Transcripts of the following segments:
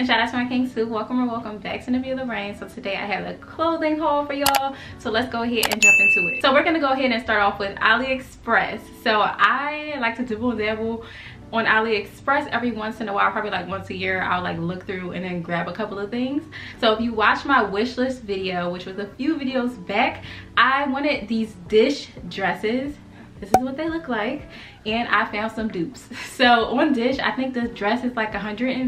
shout out to my king Sue. Welcome or welcome back to Navia Lorraine. So today I have a clothing haul for y'all, so let's go ahead and jump into it. So we're gonna go ahead and start off with Aliexpress. So I like to dibble dabble on Aliexpress every once in a while, probably like once a year. I'll like look through and then grab a couple of things. So if you watch my wish list video, which was a few videos back, I wanted these dish dresses. This is what they look like, and I found some dupes. So on Dish, I think this dress is like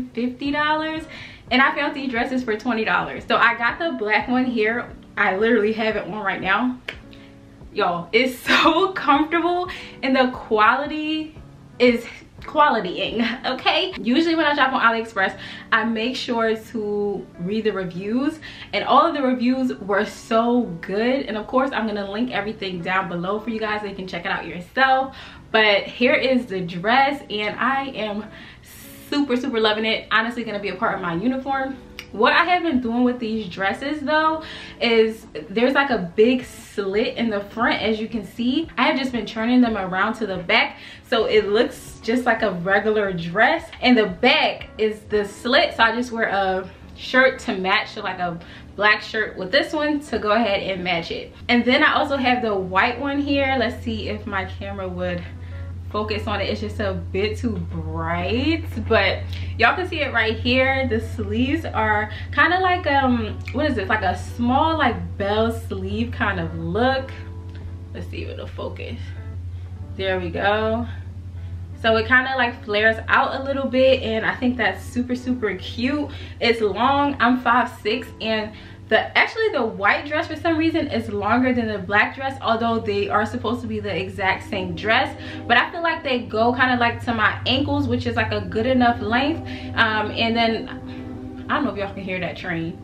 $150, and I found these dresses for $20. So I got the black one here. I literally have it on right now. Y'all, it's so comfortable, and the quality is qualitying, okay? Usually when I shop on Aliexpress, I make sure to read the reviews, and all of the reviews were so good. And of course, I'm gonna link everything down below for you guys so you can check it out yourself. But here is the dress, and I am super loving it. Honestly, gonna be a part of my uniform. What I have been doing with these dresses though is there's like a big slit in the front, as you can see. I have just been turning them around to the back, so it looks just like a regular dress, and the back is the slit. So I just wear a shirt to match, so like a black shirt with this one to go ahead and match it. And then I also have the white one here. Let's see if my camera would focus on it. It's just a bit too bright, but y'all can see it right here. The sleeves are kind of like what is it, like a small like bell sleeve kind of look. Let's see if it'll focus. There we go. So it kind of like flares out a little bit, and I think that's super cute. It's long. I'm 5'6", and actually the white dress for some reason is longer than the black dress, although they are supposed to be the exact same dress. But I feel like they go kind of like to my ankles, which is like a good enough length. And then I don't know if y'all can hear that train.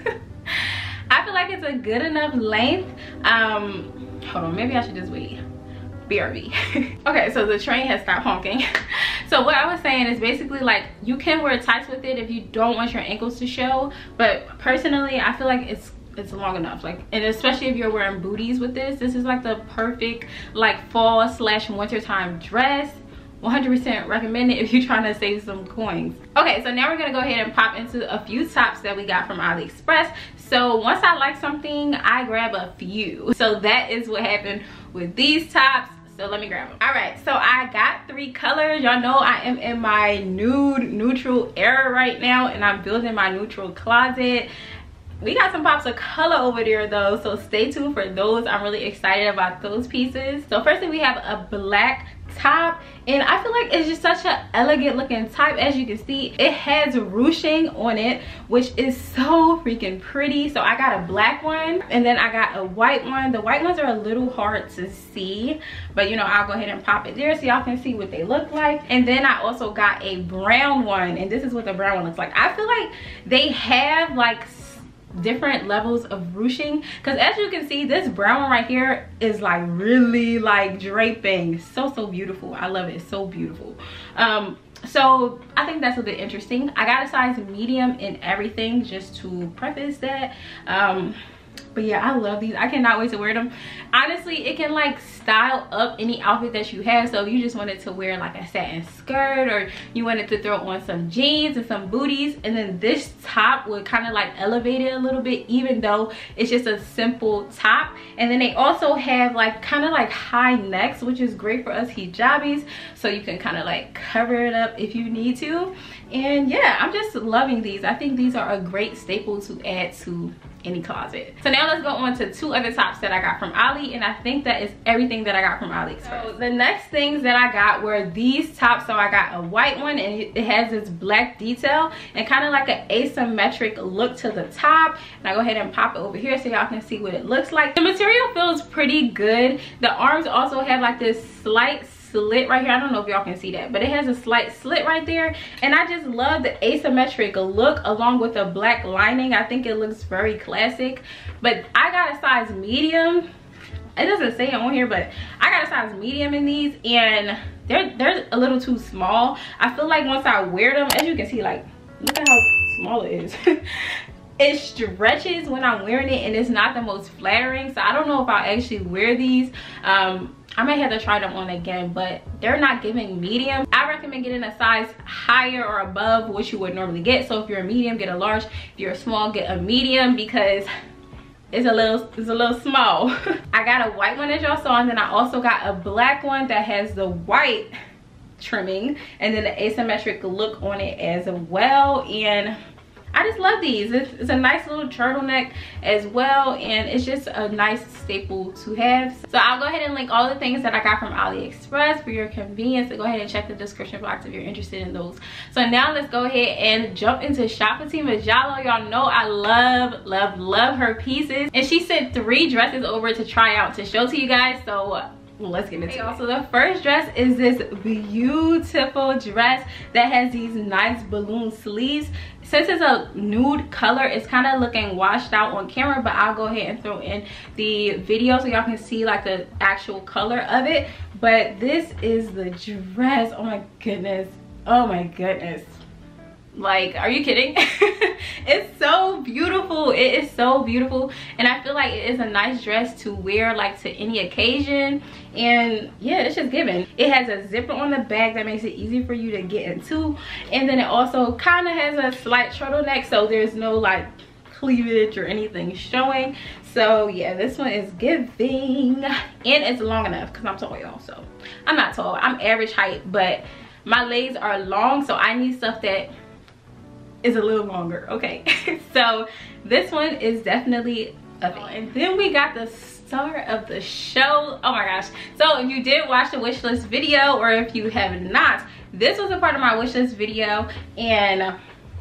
I feel like it's a good enough length. Hold on, maybe I should just wait. BRB. Okay, so the train has stopped honking. So what I was saying is basically like you can wear tights with it if you don't want your ankles to show, but personally I feel like it's long enough. Like, and especially if you're wearing booties with this is like the perfect like fall / wintertime dress. 100% recommend it if you're trying to save some coins. Okay, so now we're gonna go ahead and pop into a few tops that we got from Aliexpress. So once I like something, I grab a few. So that is what happened with these tops. So let me grab them. All right, so I got 3 colors. Y'all know I am in my nude neutral era right now, and I'm building my neutral closet. We got some pops of color over there though, so stay tuned for those. I'm really excited about those pieces. So firstly, we have a black top, and I feel like it's just such an elegant looking type. As you can see, it has ruching on it, which is so freaking pretty. So I got a black one, and then I got a white one. The white ones are a little hard to see, but you know, I'll go ahead and pop it there so y'all can see what they look like. And then I also got a brown one, and this is what the brown one looks like. I feel like they have like different levels of ruching, because as you can see, this brown one right here is like really like draping. So beautiful. I love it. So beautiful. So I think that's a bit interesting. I got a size medium in everything, just to preface that. But yeah, I love these. I cannot wait to wear them. Honestly, it can like style up any outfit that you have. So if you just wanted to wear like a satin skirt, or you wanted to throw on some jeans and some booties, and then this top would kind of like elevate it a little bit, even though it's just a simple top. And then they also have like kind of like high necks, which is great for us hijabis, so you can kind of like cover it up if you need to. And yeah, I'm just loving these. I think these are a great staple to add to any closet. So now let's go on to 2 other tops that I got from Ali, and I think that is everything that I got from Aliexpress. So the next things that I got were these tops. So I got a white one, and it has this black detail and kind of like an asymmetric look to the top. And I go ahead and pop it over here so y'all can see what it looks like. The material feels pretty good. The arms also have like this slight slit right here. I don't know if y'all can see that, but it has a slight slit right there, and I just love the asymmetric look along with the black lining. I think it looks very classic. But I got a size medium. It doesn't say it on here, but I got a size medium in these, and they're a little too small. I feel like once I wear them, as you can see, like look at how small it is. It stretches when I'm wearing it, and it's not the most flattering. So I don't know if I'll actually wear these. I might have to try them on again, but they're not giving medium. I recommend getting a size higher or above what you would normally get. So if you're a medium, get a large. If you're a small, get a medium, because it's a little small. I got a white one, as y'all saw, and then I also got a black one that has the white trimming and then the asymmetric look on it as well. And I just love these. It's a nice little turtleneck as well, and it's just a nice staple to have. So I'll go ahead and link all the things that I got from AliExpress for your convenience. So go ahead and check the description box if you're interested in those. So now let's go ahead and jump into shop Fatima Diallo. Y'all know I love her pieces, and she sent 3 dresses over to try out to show to you guys. So let's get into it. So the first dress is this beautiful dress that has these nice balloon sleeves. Since it's a nude color, it's kind of looking washed out on camera, but I'll go ahead and throw in the video so y'all can see like the actual color of it. But this is the dress. Oh my goodness, oh my goodness, like, are you kidding? It's so beautiful. It is so beautiful, and I feel like it is a nice dress to wear like to any occasion. And yeah, it's just given. It has a zipper on the back that makes it easy for you to get into, and then it also kind of has a slight turtleneck, so there's no like cleavage or anything showing. So yeah, this one is giving, and it's long enough because I'm tall, y'all. So I'm not tall, I'm average height, but my legs are long, so I need stuff that is a little longer, okay? So this one is definitely a thing. And then we got the star of the show. Oh my gosh. So if you did watch the wish list video, or if you have not, this was a part of my wish list video, and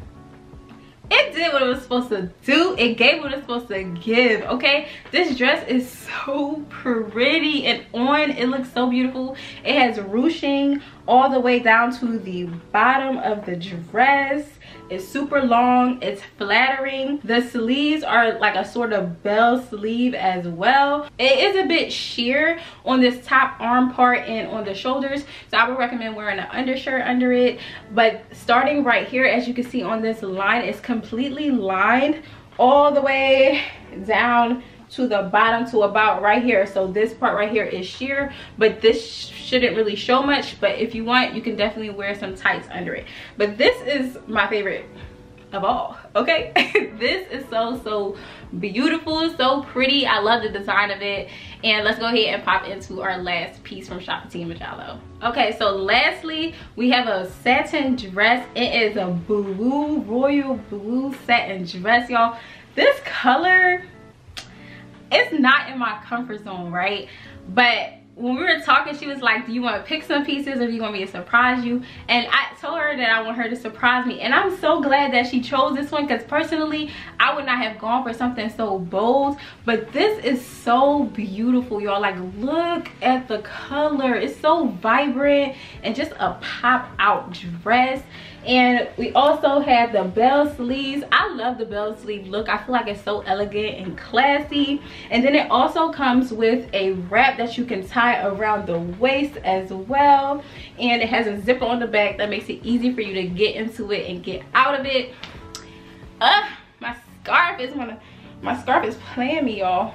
it did what it was supposed to do. It gave what it's supposed to give, okay? This dress is so pretty, and on it looks so beautiful. It has ruching all the way down to the bottom of the dress. It's super long, it's flattering. The sleeves are like a sort of bell sleeve as well. It is a bit sheer on this top arm part and on the shoulders, so I would recommend wearing an undershirt under it. But starting right here, as you can see on this line, it's completely lined all the way down to the bottom to about right here. So this part right here is sheer, but this shouldn't really show much. But if you want, you can definitely wear some tights under it. But this is my favorite of all, okay? This is so beautiful, so pretty. I love the design of it. And let's go ahead and pop into our last piece from shop Fatima Diallo. Okay, so lastly, we have a satin dress. It is a blue, royal blue satin dress, y'all. This color, it's not in my comfort zone, right? But when we were talking, she was like, do you want to pick some pieces, or do you want me to surprise you? And I told her that I want her to surprise me, and I'm so glad that she chose this one, because personally I would not have gone for something so bold. But this is so beautiful, y'all. Like, look at the color. It's so vibrant and just a pop out dress. And we also have the bell sleeves. I love the bell sleeve look. I feel like it's so elegant and classy. And then it also comes with a wrap that you can tie around the waist as well. And it has a zipper on the back that makes it easy for you to get into it and get out of it. My scarf is playing me, y'all.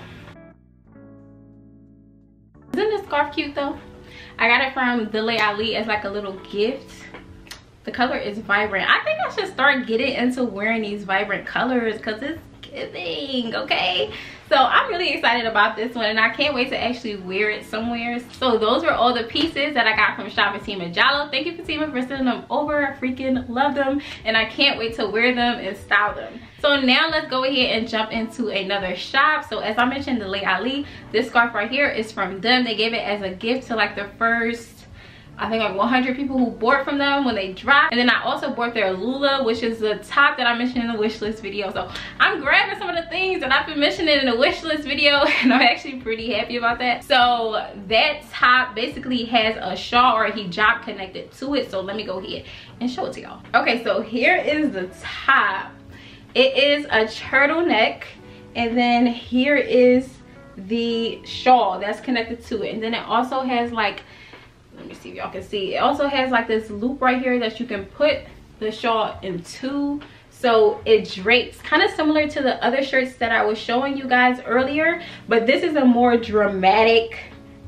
Isn't this scarf cute though? I got it from Dele Ali as like a little gift. The color is vibrant. I think I should start getting into wearing these vibrant colors, because it's giving, okay? So I'm really excited about this one, and I can't wait to actually wear it somewhere. So those were all the pieces that I got from shop Fatima Diallo. Thank you, Fatima, for sending them over. I freaking love them, and I can't wait to wear them and style them. So now let's go ahead and jump into another shop. So as I mentioned, the Dele Ali, this scarf right here is from them. They gave it as a gift to like the first, I think, like 100 people who bought from them when they dropped. And then I also bought their Lula, which is the top that I mentioned in the wish list video. So I'm grabbing some of the things that I've been mentioning in the wish list video, and I'm actually pretty happy about that. So that top basically has a shawl or a hijab connected to it. So let me go ahead and show it to y'all. Okay, so here is the top. It is a turtleneck, and then here is the shawl that's connected to it. And then it also has like, let me see if y'all can see, it also has like this loop right here that you can put the shawl into, so it drapes, kind of similar to the other shirts that I was showing you guys earlier. But this is a more dramatic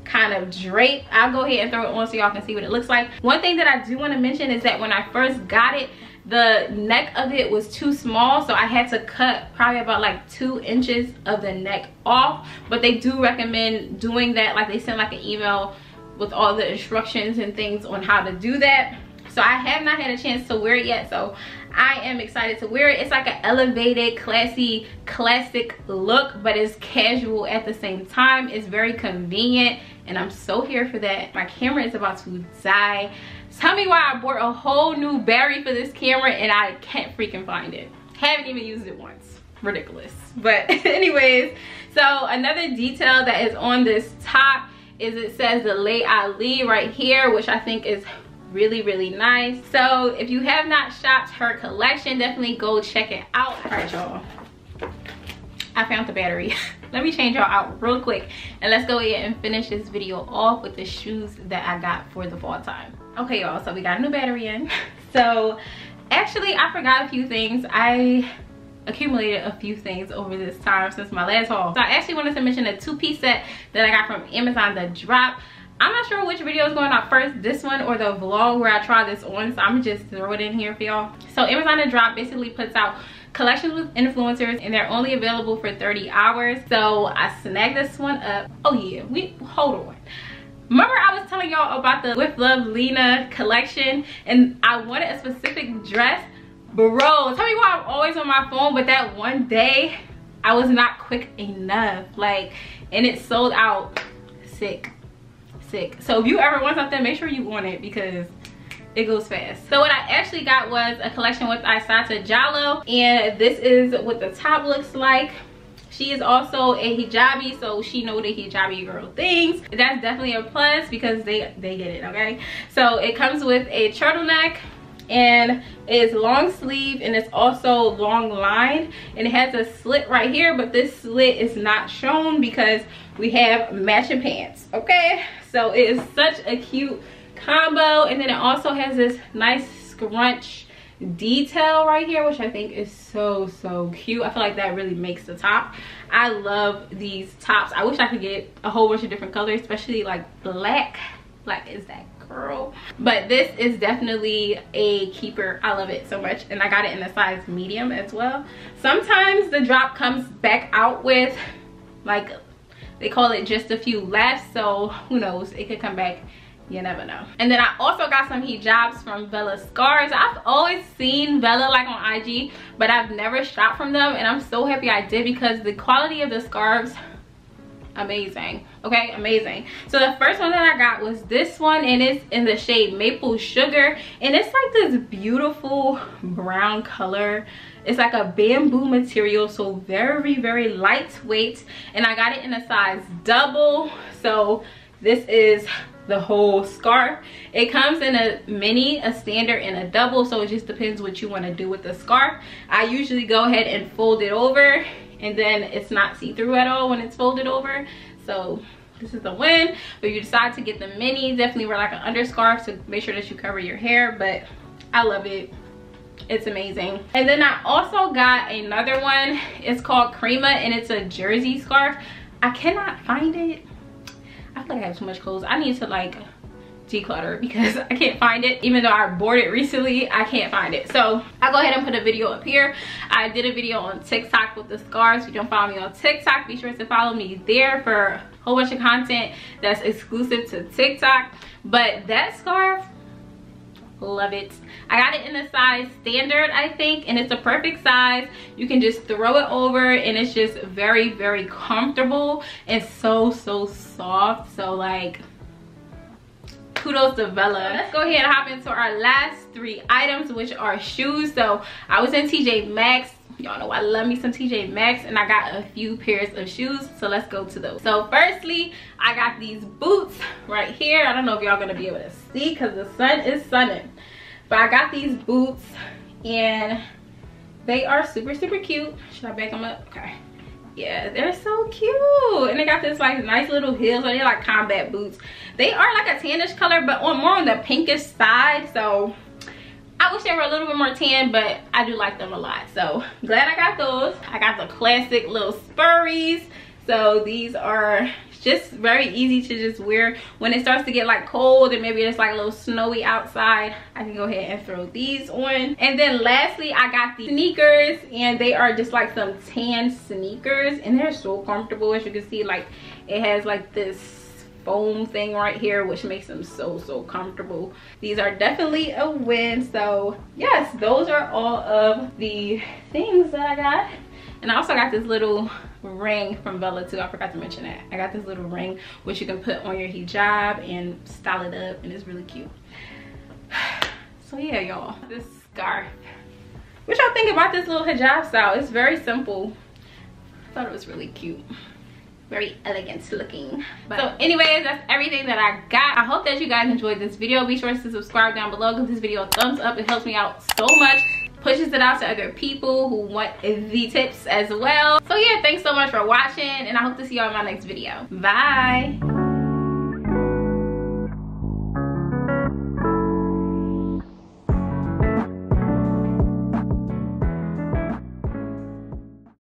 kind of drape. I'll go ahead and throw it on so y'all can see what it looks like. One thing that I do want to mention is that when I first got it, the neck of it was too small, so I had to cut probably about like 2 inches of the neck off. But they do recommend doing that. Like, they send like an email with all the instructions and things on how to do that. So I have not had a chance to wear it yet, so I am excited to wear it. It's like an elevated, classy, classic look, but it's casual at the same time. It's very convenient, and I'm so here for that. My camera is about to die. Tell me why I bought a whole new battery for this camera and I can't freaking find it. Haven't even used it once. Ridiculous. But anyways, so another detail that is on this top is it says the Lay Ali right here, which I think is really, really nice. So if you have not shopped her collection, definitely go check it out. All right, y'all, I found the battery. Let me change y'all out real quick and let's go ahead and finish this video off with the shoes that I got for the fall time. Okay, y'all, so we got a new battery in. So actually I forgot a few things. I accumulated a few things over this time since my last haul. So I actually wanted to mention a 2-piece set that I got from Amazon, the drop. I'm not sure which video is going out first, this one or the vlog where I try this on, so I'm gonna just throw it in here for y'all. So Amazon The Drop basically puts out collections with influencers, and they're only available for 30 hours. So I snagged this one up. Oh yeah, hold on. Remember I was telling y'all about the With Love Lena collection, and I wanted a specific dress. Bro, tell me why I'm always on my phone, but that one day I was not quick enough. Like, and it sold out. Sick. So if you ever want something, make sure you want it because it goes fast. So what I actually got was a collection with Fatima Diallo, and this is what the top looks like. She is also a hijabi, so she know the hijabi girl things. That's definitely a plus because they get it, okay? So it comes with a turtleneck, and it's long sleeve, and it's also long line, and it has a slit right here, but this slit is not shown because we have matching pants, okay? So it is such a cute combo, and then it also has this nice scrunch detail right here, which I think is so cute. I feel like that really makes the top. I love these tops. I wish I could get a whole bunch of different colors, especially like black is that girl. But this is definitely a keeper. I love it so much, and I got it in a size medium as well. Sometimes the drop comes back out with, like, they call it just a few left, so who knows, it could come back, you never know. And then I also got some hijabs from Bella Scarves. I've always seen Bella like on IG, but I've never shopped from them, and I'm so happy I did because the quality of the scarves, amazing. Okay, amazing. So the first one that I got was this one, and it's in the shade Maple Sugar, and it's like this beautiful brown color. It's like a bamboo material, so very lightweight, and I got it in a size double. So this is the whole scarf. It comes in a mini, a standard, and a double, so it just depends what you want to do with the scarf. I usually go ahead and fold it over, and then it's not see-through at all when it's folded over. So this is the win. But if you decide to get the mini, definitely wear like an underscarf to make sure that you cover your hair. But I love it. It's amazing. And then I also got another one. It's called Crema, and it's a jersey scarf. I cannot find it. I feel like I have too much clothes. I need to like declutter because I can't find it. Even though I bought it recently, I can't find it. So I'll go ahead and put a video up here. I did a video on TikTok with the scarves. If you don't follow me on TikTok, be sure to follow me there for a whole bunch of content that's exclusive to TikTok. But that scarf, love it. I got it in a size standard, I think, and it's a perfect size. You can just throw it over, and it's just very comfortable and so soft. So like, kudos to Bella. Let's go ahead and hop into our last 3 items, which are shoes. So I was in TJMaxx. Y'all know I love me some TJMaxx, and I got a few pairs of shoes, so let's go to those. So firstly, I got these boots right here. I don't know if y'all gonna be able to see because the sun is sunning, but I got these boots, and they are super cute. Should I back them up? Okay. Yeah, they're so cute, and they got this like nice little heels. So they're like combat boots. They are like a tannish color, but more on the pinkish side. So I wish they were a little bit more tan, but I do like them a lot. So glad I got those. I got the classic little Spurries. So these are just very easy to just wear when it starts to get like cold and maybe it's like a little snowy outside. I can go ahead and throw these on. And then lastly, I got the sneakers, and they are just like some tan sneakers, and they're so comfortable. As you can see, like it has like this foam thing right here, which makes them so comfortable. These are definitely a win. So yes, those are all of the things that I got. And I also got this little ring from Bella too. I forgot to mention that. I got this little ring which you can put on your hijab and style it up, and it's really cute. So yeah, y'all, this scarf. What y'all think about this little hijab style? It's very simple. I thought it was really cute, very elegant looking. But so anyways, that's everything that I got. I hope that you guys enjoyed this video. Be sure to subscribe down below, give this video a thumbs up. It helps me out so much, pushes it out to other people who want the tips as well. So yeah, thanks so much for watching, and I hope to see y'all in my next video. Bye.